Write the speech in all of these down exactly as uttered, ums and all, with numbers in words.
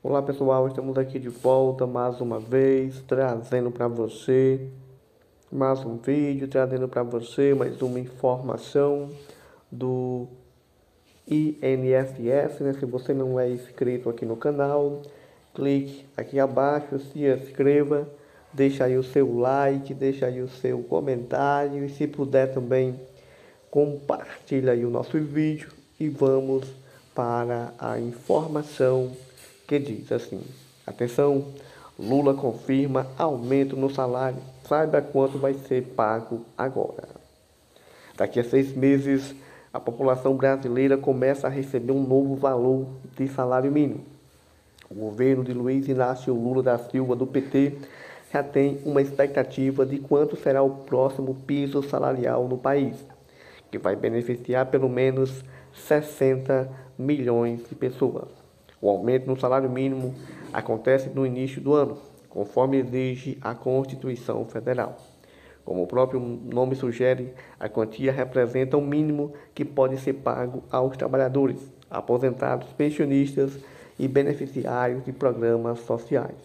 Olá pessoal, estamos aqui de volta mais uma vez, trazendo para você mais um vídeo, trazendo para você mais uma informação do I N S S, né? Se você não é inscrito aqui no canal, clique aqui abaixo, se inscreva, deixa aí o seu like, deixa aí o seu comentário e se puder também compartilha aí o nosso vídeo e vamos para a informação que diz assim: atenção, Lula confirma aumento no salário, saiba quanto vai ser pago agora. Daqui a seis meses, a população brasileira começa a receber um novo valor de salário mínimo. O governo de Luiz Inácio Lula da Silva, do P T, já tem uma expectativa de quanto será o próximo piso salarial no país, que vai beneficiar pelo menos sessenta milhões de pessoas. O aumento no salário mínimo acontece no início do ano, conforme exige a Constituição Federal. Como o próprio nome sugere, a quantia representa o mínimo que pode ser pago aos trabalhadores, aposentados, pensionistas e beneficiários de programas sociais.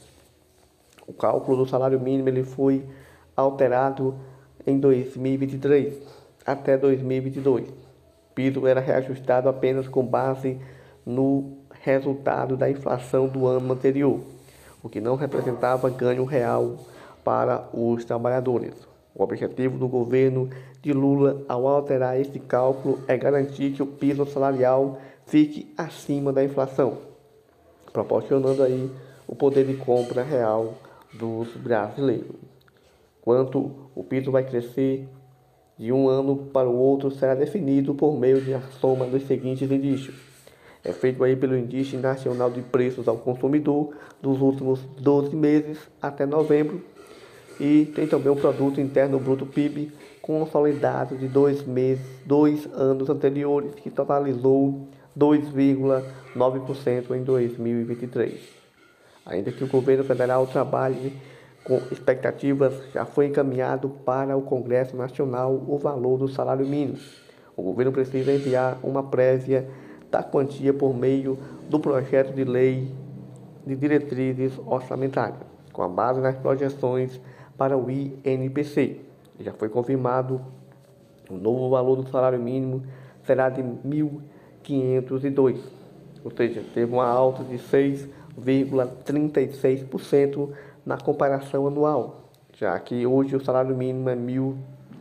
O cálculo do salário mínimo ele foi alterado em dois mil e vinte e três até dois mil e vinte e dois. O piso era reajustado apenas com base no resultado da inflação do ano anterior, o que não representava ganho real para os trabalhadores. O objetivo do governo de Lula ao alterar esse cálculo é garantir que o piso salarial fique acima da inflação, proporcionando aí o poder de compra real dos brasileiros. Quanto o piso vai crescer de um ano para o outro será definido por meio de a soma dos seguintes indícios. É feito aí pelo Índice Nacional de Preços ao Consumidor dos últimos doze meses até novembro. E tem também o Produto Interno Bruto P I B consolidado de dois meses, dois anos anteriores, que totalizou dois vírgula nove por cento em dois mil e vinte e três. Ainda que o governo federal trabalhe com expectativas, já foi encaminhado para o Congresso Nacional o valor do salário mínimo. O governo precisa enviar uma prévia da quantia por meio do projeto de lei de diretrizes orçamentárias, com a base nas projeções para o I N P C. Já foi confirmado o novo valor do salário mínimo será de mil quinhentos e dois, ou seja, teve uma alta de seis vírgula trinta e seis por cento na comparação anual, já que hoje o salário mínimo é mil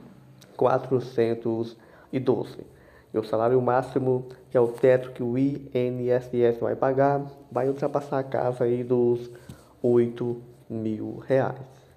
quatrocentos e doze. E o salário máximo, que é o teto que o I N S S vai pagar, vai ultrapassar a casa aí dos oito mil reais.